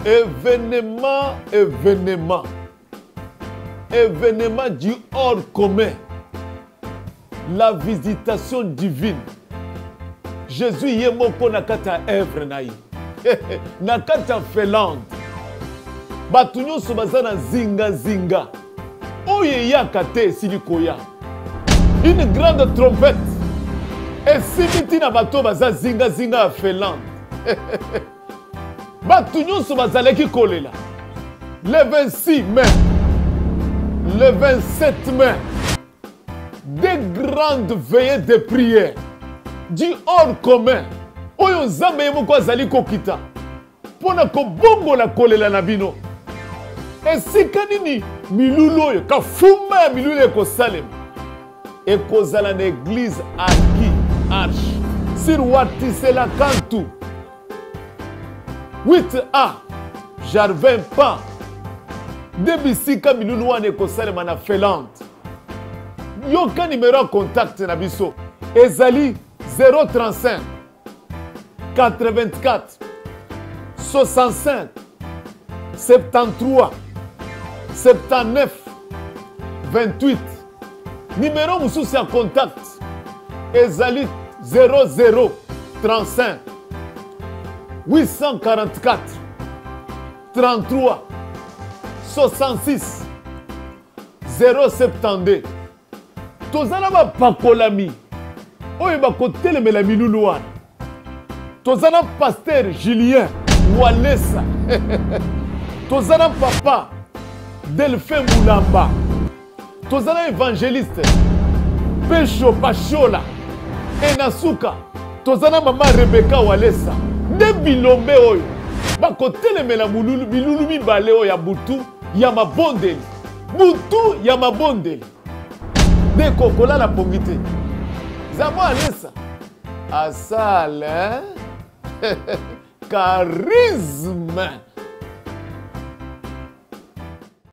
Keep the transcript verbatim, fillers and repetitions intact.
Événement, événement. Événement du hors commun. La visitation divine. Jésus y est moko nakata œuvre naï. Nakata Finlande. Batunyo sobazana zinga zinga. Oye yakate silikoya. Une grande trompette. Et si na bato baza zinga zinga à Finlande. Batunyo sobazaleki kolela. Le vingt-six mai. Le vingt-sept mai. Des grandes veillées de prière. Du hors commun. Oyo nzambe yemoko azali kokita. Pona ko bongo la kolela na bino. Esika nini milulu oyo kafuma ya milulu ekosalema. Ekozala na église Arki Arche sur Watisela Kantu huit A Jarvin Pan debisika milulu wana ekosalema na Finlande. Yoka numéro ya contact na biso ezali zéro trente-cinq quatre-vingt-quatre soixante-cinq soixante-treize soixante-dix-neuf vingt-huit. Numéro mususu ya contact ezali zéro zéro trente-cinq huit cent quarante-quatre trente-trois soixante-six zéro soixante-deux. Tozana ba pakolami oyo bakotelemela milulu wana. Tozana pasteur Julien Walesa. Tozana papa Delphin Moulamba. Tozana évangéliste Pesho Pachola Enasuka. Tozana mama Rebecca Walesa. De bilombe oyo bakotelemela milulu milulu mibale oyo ya butu ya mabondeli. Butu ya mabondeli. De kokola la pongite. Zamo Alessa. Asale. Charisme.